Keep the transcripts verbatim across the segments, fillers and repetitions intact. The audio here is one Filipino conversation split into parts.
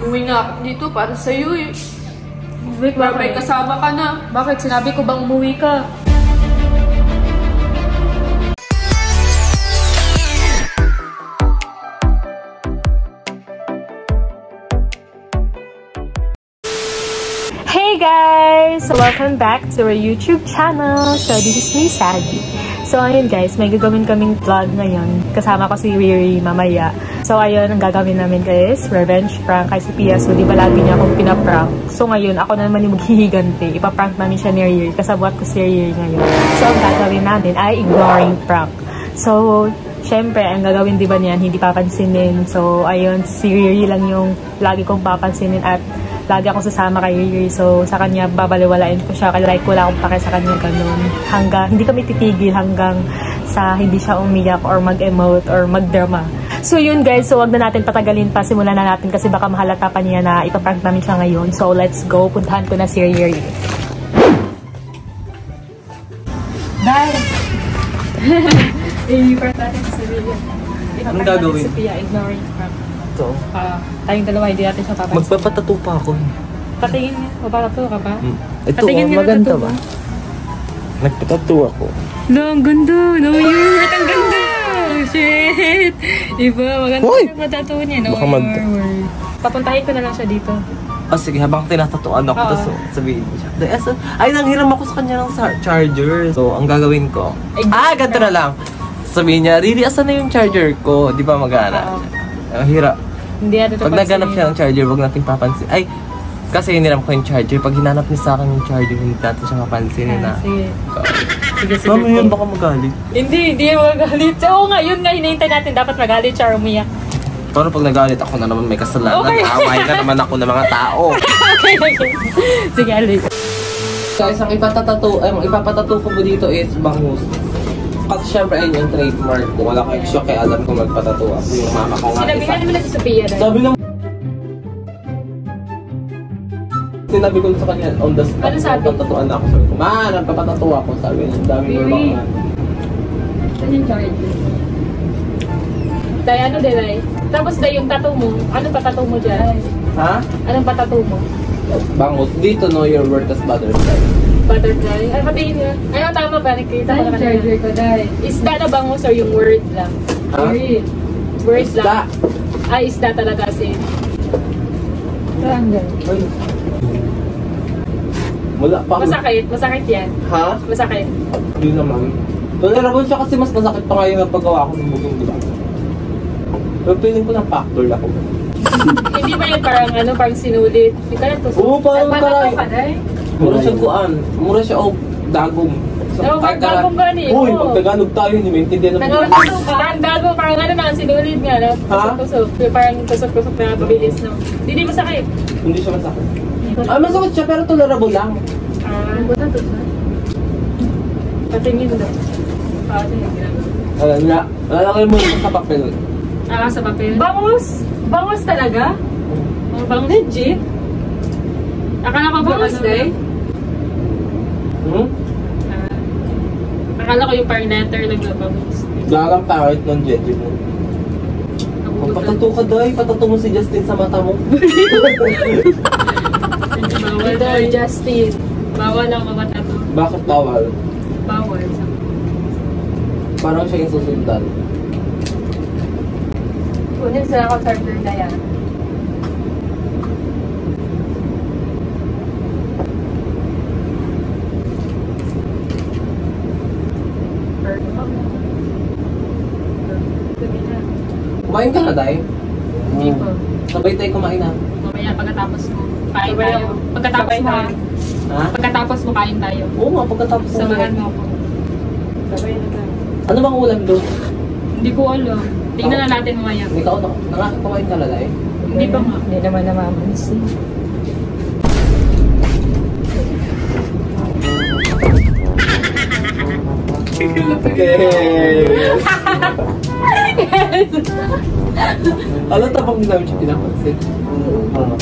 Uwi nga ako dito para sa'yo eh. Wait, Para may kasama ka na. Bakit? Sinabi ko bang umuwi ka? Hey guys! Welcome back to our YouTube channel. So this is me, Sadie. So ayun guys, may gagawin kaming vlog ngayon. Kasama ko si Riri mamaya. So ayun, ang gagawin namin guys, revenge prank kay si Pia. So di ba lagi niya akong pinaprank? So ngayon, ako na naman yung maghihiganti. Ipaprank namin siya ni Riri. Kasabwat ko si Riri ngayon. So ang gagawin namin ay ignoring prank. So syempre, ang gagawin di ba niyan, hindi papansinin. So ayun, si Riri lang yung lagi kong papansinin at lagi ako sasama kay Riri. So, sa kanya, babaliwalain ko siya. Like, wala akong pake sa kanya ganun. Hanggang, hindi kami titigil hanggang sa hindi siya umiyak or mag-emote or mag-drama. So, yun guys. So, wag na natin patagalin pa. Simulan na natin kasi baka mahalata pa niya na ipaprank namin siya ngayon. So, let's go. Puntahan ko na si Riri. Bye! I-prank natin si Riri. Anong gagawin? Si Pia, ignoring prank. Ito. Uh, tayong dalawa, hindi natin siya papansin. Magpapatato pa ako. Patingin niya. Magpapatato ka ba? Hmm. Ito, Patingin oh, maganda ba? Nagpatato ako. No, ang ganda. No, you're ang ganda. Shit. Iba, maganda yung patato niya. No, baka mag- you're papuntahin ko na lang siya dito. Oh, sige, habang tinatatuan ako, tapos so, sabihin mo siya. Ay, nanghiram ako sa kanya ng charger. So, ang gagawin ko, Ay, ah, ganito na lang. Sabihin niya, Riri, asan na yung charger ko? Di ba mag-aana? Ang hirap. Hindi natin Pag naganap siya ng charger, wag natin papansin. Ay, kasi hiniram ko yung charger. Pag hinanap niya sa akin yung charger, hindi natin siya mapansin ah, na. Sige. Sige, sige. Mami, yun baka magalit. Hindi, hindi yan magalit. Oo nga, yun nga, hinihintay natin. Dapat magalit siya or umiyak. Pero pag nagalit ako na naman may kasalanan, Okay. away na naman ako ng mga tao. Okay, okay. Sige, alis. Guys, ang ipatatato, ay, ang ipapatato ko mo dito is bangus. Kasi syempre ayun yung trademark ko. Wala kayong shock kaya alam ko magpatato ako. Yung mama ko nga Sinabihan naman na si Sophia dahil. Sabi lang, sinabi ko sa kanya on the spot. Ano sabi? Patatuan ako. Sabi ko, ma, nagpapatato ako. Sabi niya, ang dami mo Really? mga. Saan yung charge? Day, ano din, Day? Tapos, Day, yung tattoo mo. Ano pa tattoo mo dyan? Ha? Anong pa tattoo mo? Bangus. Dito no, your word as butterfly. Butterfly? Ay, patingin nga. Ay, tama ba? Nakikita ko na kanina. charger ko, Day. Isda na bangus or yung word lang? Ha? Word Isda. lang? Ay, isda talaga kasi. Triangle. Ay. Wala pa. Masakit? Masakit yan? Ha? Masakit? Hindi naman. Tolerable siya kasi mas masakit pa ngayon ang paggawa ko ng buging, di ba? Pero feeling ko na factor ako. Hindi ba yun parang ano, parang sinulit? Hindi ka lang tusok. Oo, parang Nagpatato taray. ka, Day? Mura siya kuan. Mura siya o dagong. Oo, parang dagong gani. Uy, Oo. pag Tagalog tayo, hindi maintindihan naman. Nagawin ka, parang dago, parang ano na, sinulit nga, no? Ha? Tusok-tusok. Parang tusok-tusok na pabilis, no? Hindi masakit. Hindi siya masakit. Ah, masakit siya pero tolerable lang. Ah, buta to sa. Patingin daw. Ah, sige. Alam niya, lalaki mo sa papel. Ah, sa papel. Bangus! Bangus talaga? Oh, bangus. Legit? Akala ko bangus, Day? Hmm? Ah, akala ko yung parang letter nagbabangus. Galang tawit ng jeje mo. Patato ka daw, patato mo si Justin sa mata mo. Bawal daw, Justin. Bawal ang mamatato. Bakit bawal? Bawal. Parang siya yung susundan. Kunin sila ako charger na yan. Kumain ka na, Day? Hindi po. Sabay tayo kumain na. Mamaya pagkatapos mo, kain Sabay tayo. ako. Pagkatapos Sabay mo, tayo. Ha? pagkatapos mo kain tayo. Oo nga, pagkatapos mo. Samahan mo ako. Sabay na tayo. Ano bang ulam doon? Hindi ko alam. Tingnan na natin mamaya. Ikaw, nakakakawain ka na, Day? Hindi pa nga. Hindi naman namamansin. Okay. Alam ta bang namin siya pinapansin? Oo.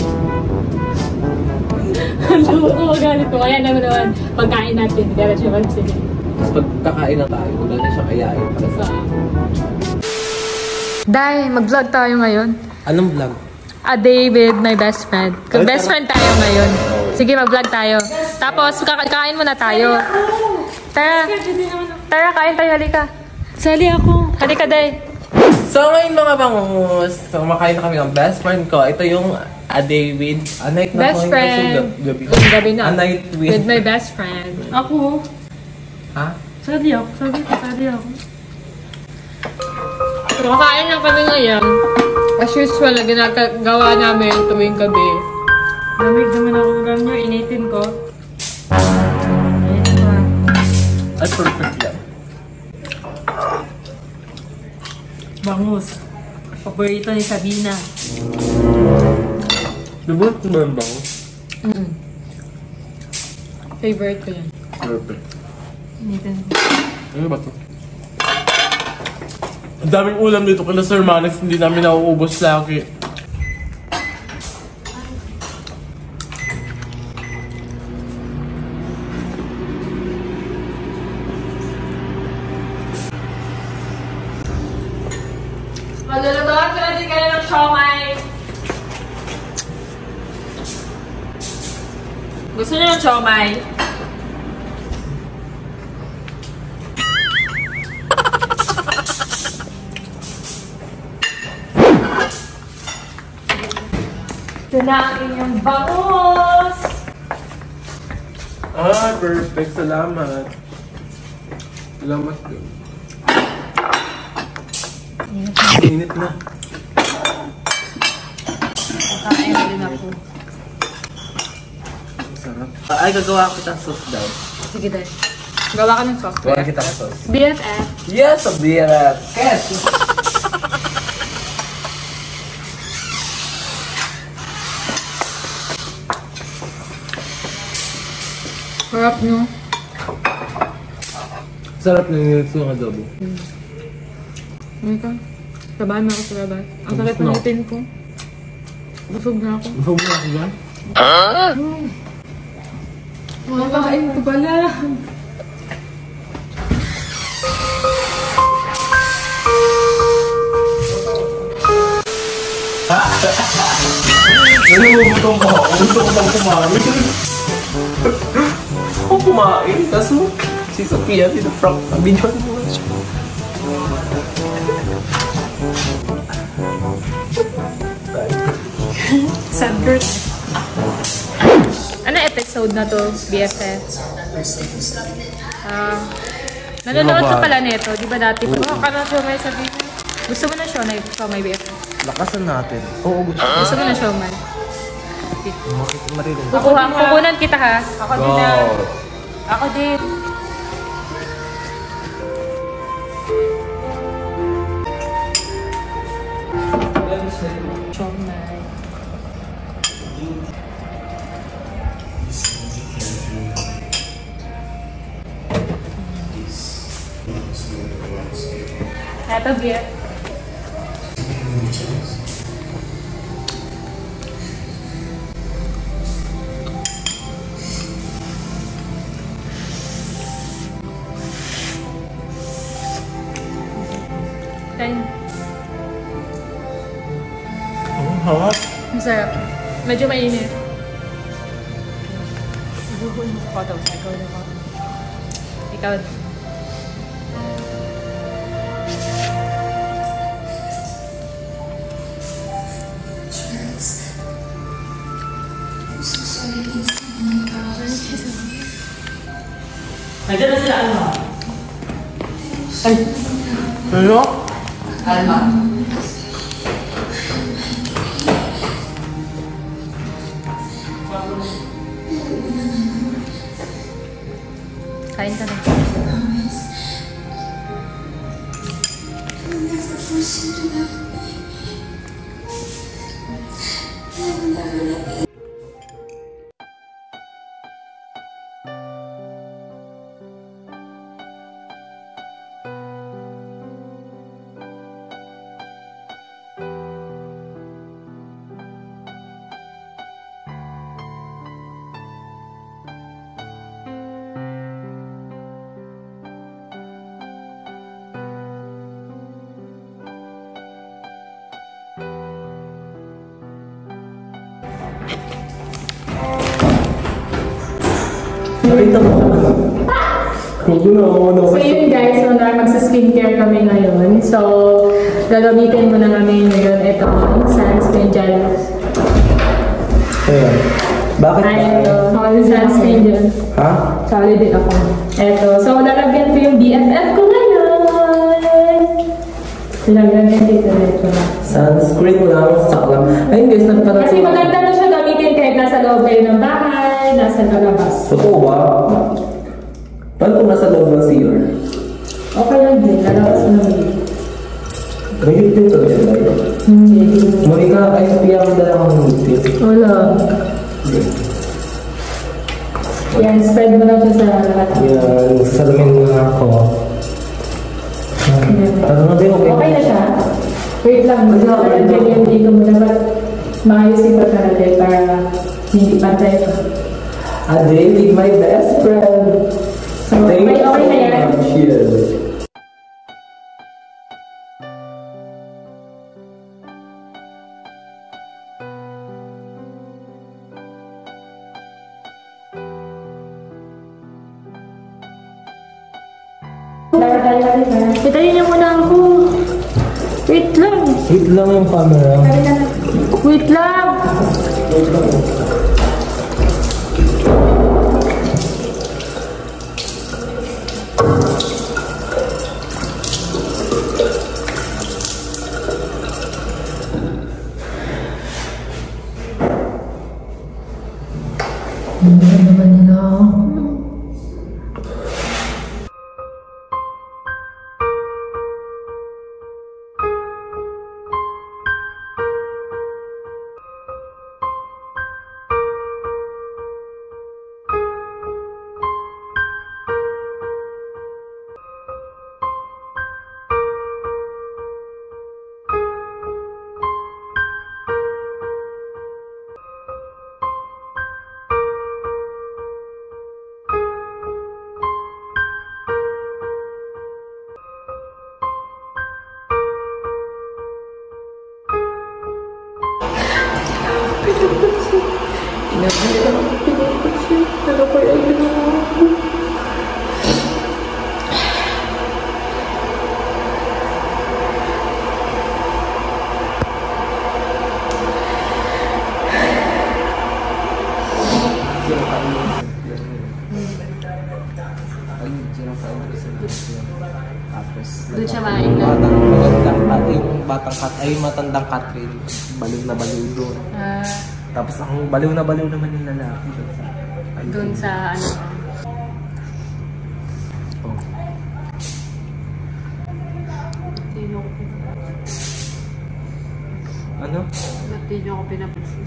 Ano ko magalit ko. Kaya naman naman, pagkain natin, hindi na siya magsige. Tapos pag kakain na tayo, wala na siya kayain para sa... So, Day, mag-vlog tayo ngayon. Anong vlog? a day with my best friend. Kung best friend tayo ngayon. Sige, mag-vlog tayo. Tapos, kakain muna tayo. Tara. Tara, kain tayo. Halika. Sali ako. Halika, day. So ngayon mga bangus, so makain na kami ng best friend ko. Ito yung a day with, a night na Best ko, friend. Gabi. Gabi na. A night with. With my best friend. Ako. Ha? Sali ako. Sabi ko, sali ako. So, kakain lang kami ngayon. As usual, na ginagawa namin tuwing gabi. Lamig naman ako ulam nyo. Initin ko. Ayan na. Ay, perfect yan. Bangus. Paborito ni Sabina. Diba ito ba yung bangus? Mm. Favorite ko yan. Perfect. Initin ko. Ano ba ito? Ang daming ulam dito kila Sir Manex, hindi namin nauubos lagi. Malulutuan ko na din kayo ng siomay. Gusto niyo ng siomay? Ito na ang inyong bangus! Ah, perfect. Salamat. Salamat din. Init na. Kakain na din ako. Sarap. Ay, gagawa kita sauce daw. Sige, dahil. Gawa ka ng sauce. Gawa kita ng sauce. B F F. Yes, a beer. Yes. Harap nyo. Sarap na yung ng adobo. Ano ka? Sabahan mo ako sa labas. Ang sakit ng ngipin ko. Busog na ako. Busog na ako ba? Makakain ko pala. Nalulubutong ko. Gusto ko bang kumain? Ako kumain. Kaso, si Sophia, si The Frog, video mo na siya. Sad bird. Ano episode na to, B F F? Ah, nanonood ka pala nito, di ba dati? Oo, ka na siomay sabihin mo. Gusto mo na siomay, siomay B F F? Lakasan natin. Oo, gusto. Gusto mo na siomay? Maririn. Kukuha, kukunan kita ha. Ako din na. Ako din. Siomay. Eto, beer. Kain. Ang hawak. Masarap. Medyo mainit. Ikaw daw. Ikaw daw. Ikaw daw. Nandiyan na sila, Alma. Ay! Ano? Alma. Kain ka na. Nakita mo. Kugo na ako na. So yun guys, so na magsa-skincare kami ngayon. So, gagamitin mo na namin ngayon itong sunscreen gel. Ayan. Bakit ba? Ay, ito. Solid sunscreen gel. Ha? Solid din ako. Ito. So, lalagyan ko yung B F F ko ngayon. Lalagyan dito dito na. Sunscreen lang, saklang. Ayun guys, nagpatatuwa. Kasi maganda na siya gamitin kahit nasa loob kayo ng bahay, nasa labas. Totoo ba? Paano kung nasa loob ng C R? Okay lang din, lalabas mo na din. May din sa ganyan ba ito? Hindi. Monica, ay sabihan ko dala kang ngipin. Wala. Yan, spread mo lang siya sa lahat. Yan, salamin mo na ako. Ano na ba yung okay? Okay na siya. Wait lang, maglalagyan yung dito mo dapat maayos yung pagkalagay para hindi pantay pa. A day with my best friend. So, Thank okay, you okay na so yan. much. Yes. Pitayin niyo muna ako. Wait lang. Wait lang yung camera. Wait lang. Hindi naman nila ako. Doon siya maing na. Batang magandang kat, yung batang kat, ay yung matandang Catherine. Baliw na baliw doon. Ah, Tapos ang baliw na baliw naman yung lalaki. doon sa ano. Oh. Hindi niyo ako pinapansin. Ano? Ba't di niyo ako pinapansin?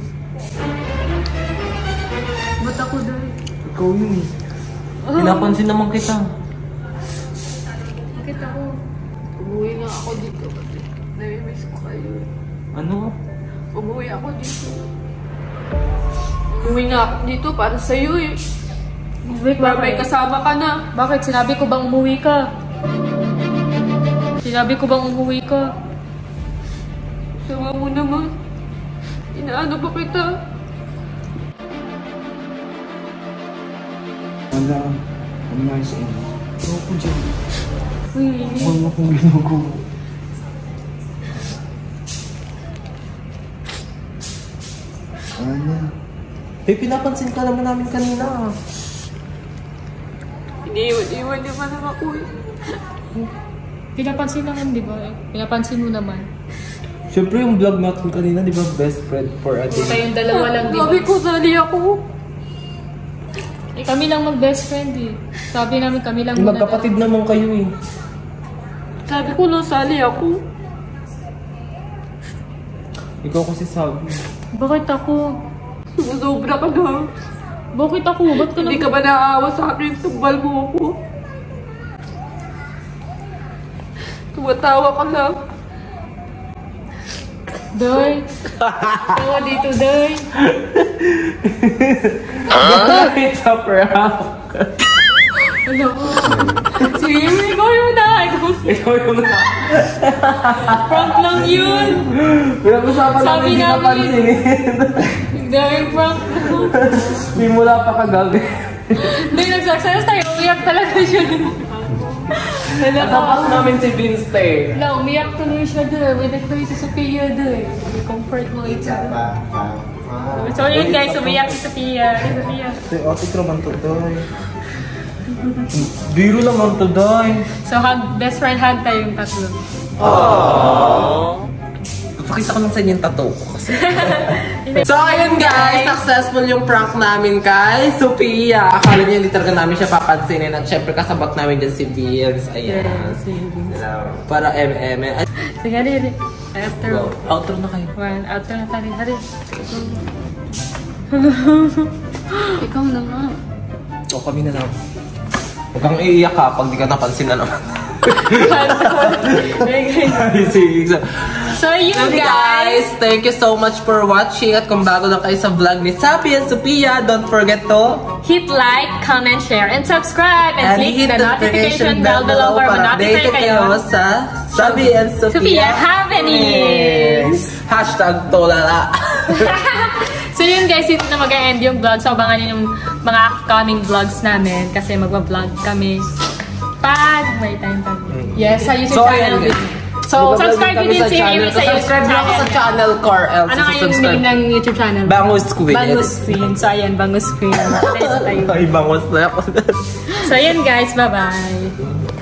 Ba't ako doon? Ikaw yun eh. Pinapansin naman kita. Bakit ako? Umuwi nga ako dito kasi nami-miss ko kayo. Ano? Umuwi ako dito. Umuwi nga ako dito para sa'yo eh. Wait, Para may kasama ka na. Bakit? Sinabi ko bang umuwi ka? Sinabi ko bang umuwi ka? Sama mo naman. Inaano pa kita? Wala. Ano nga sa inyo? Ano ko dyan? Uy, Ano kong ginagawa? Ano? Eh, pinapansin ka naman namin kanina. Iniwan-iwan naman naman ako eh. pinapansin naman, di ba? Pinapansin mo naman. Siyempre yung vlog natin kanina, di ba? Best friend for a Kung day. kayong dalawa lang, di ba? Sabi ko, sali ako. Eh, kami lang mag-best friend eh. Sabi namin kami lang Yung muna magkapatid naman kayo eh. Sabi ko, nasali ako. Ikaw kasi sabi. Bakit ako? Sumusobra ka na. Bakit ako? Ba't ka Hindi nag- ka ba naaawa sa akin? Tumbal mo ako. Tumatawa ka lang. Doy? Tawa dito, Doy. It's a prank! Ano ko? Sige, ikaw yung na. Ikaw Ikaw yung na. prank lang yun. Pinag-usapan namin Sabi hindi namin- napansinin. Dahil prank lang. Simula pa kagabi. Hindi, nag-success tayo. Umiyak talaga siya. Kasabas namin si Vince eh. Wala, umiyak tuloy siya doon. May nagtayo si Sophia doon. May comfort mo ito. So yun guys, umiyak si Sophia. Si Sophia. Si Otis naman to, Doy. Biro naman to, Doy. So hug, best friend hug tayo yung tatlo. Aww. Pakita ko lang sa inyo yung tattoo ko kasi. So ayun guys, successful yung prank namin kay Sophia. Akala niya hindi talaga namin siya papansinin. At syempre kasabot namin dyan si Vince. Ayan. Yes, yes. Para M M. Sige, Riri. Outro. Outro na kayo. One, outro na tayo. Hari. Ikaw na nga. O kami na lang. Huwag kang iiyak ka pag di ka napansin na naman. So yun guys. guys, thank you so much for watching. At kung bago lang kayo sa vlog ni Sabi and Sophia, don't forget to hit like, comment, share, and subscribe. And, and click the notification bell below para ma-notify kayo sa Sabi and Sophia, Sophia Happenings. Hashtag tolala. So yun guys, dito na mag-end yung vlog. So abangan nyo yung mga upcoming vlogs namin kasi magwa-vlog kami pag may time kami. Yes, sa YouTube so, channel. Ayan, so, subscribe nyo din si Riri sa YouTube subscribe channel. Subscribe sa channel Car L. Ano nga yung name ng YouTube channel? Bangus Queen. Bangus Queen. So ayan, Bangus Queen. Ay, bangus na ako. So ayan guys, bye-bye.